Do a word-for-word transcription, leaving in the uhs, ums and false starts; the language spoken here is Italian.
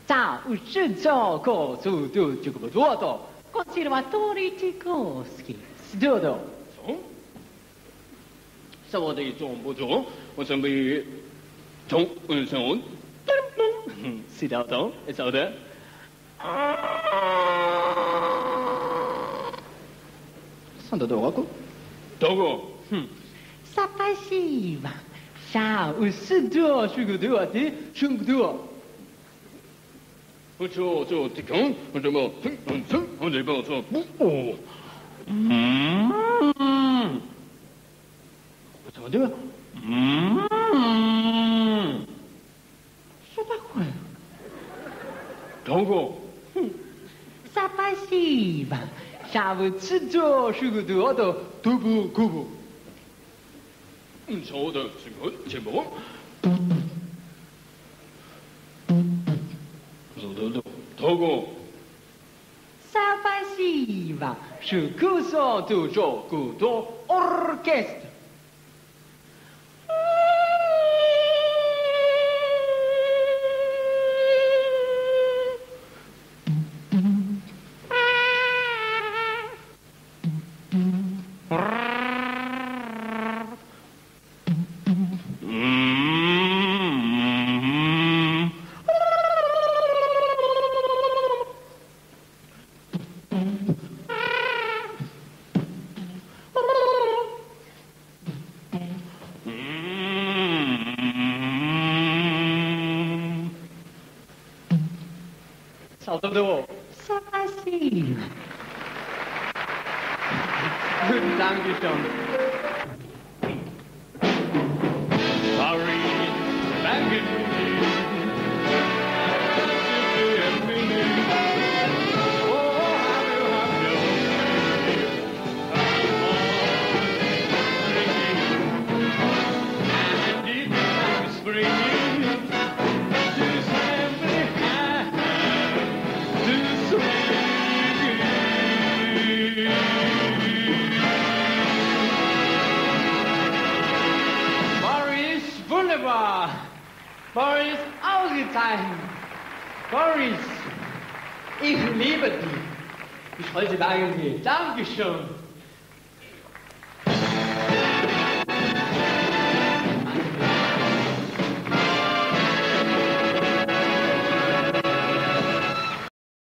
za uszczyco zu du dziugododo, konserwatori tikoski, studo. Co? 稍微做不做，我准备从嗯从，是的，懂，是的。 Sono dogo. Dogo. Sapasiva. Ciao, usido, shugudo, ti, shugudo. 我做做地空，我怎么哼哼哼，我这边做不哦，嗯，我怎么的？嗯， 说吧快。 Dogo. Sapasiva. Ciao, usido, shugudo, tubu, kubu. 嗯，好的，这个节目。Dogo. Sapasiva. Shukuso tu jokudo orchestra. Salvador. Sapasiva. Guten Dank, schon. Sorry, danke. Boris, ausgezeichnet. Boris, ich liebe dich. Ich wollte sagen, Dankeschön.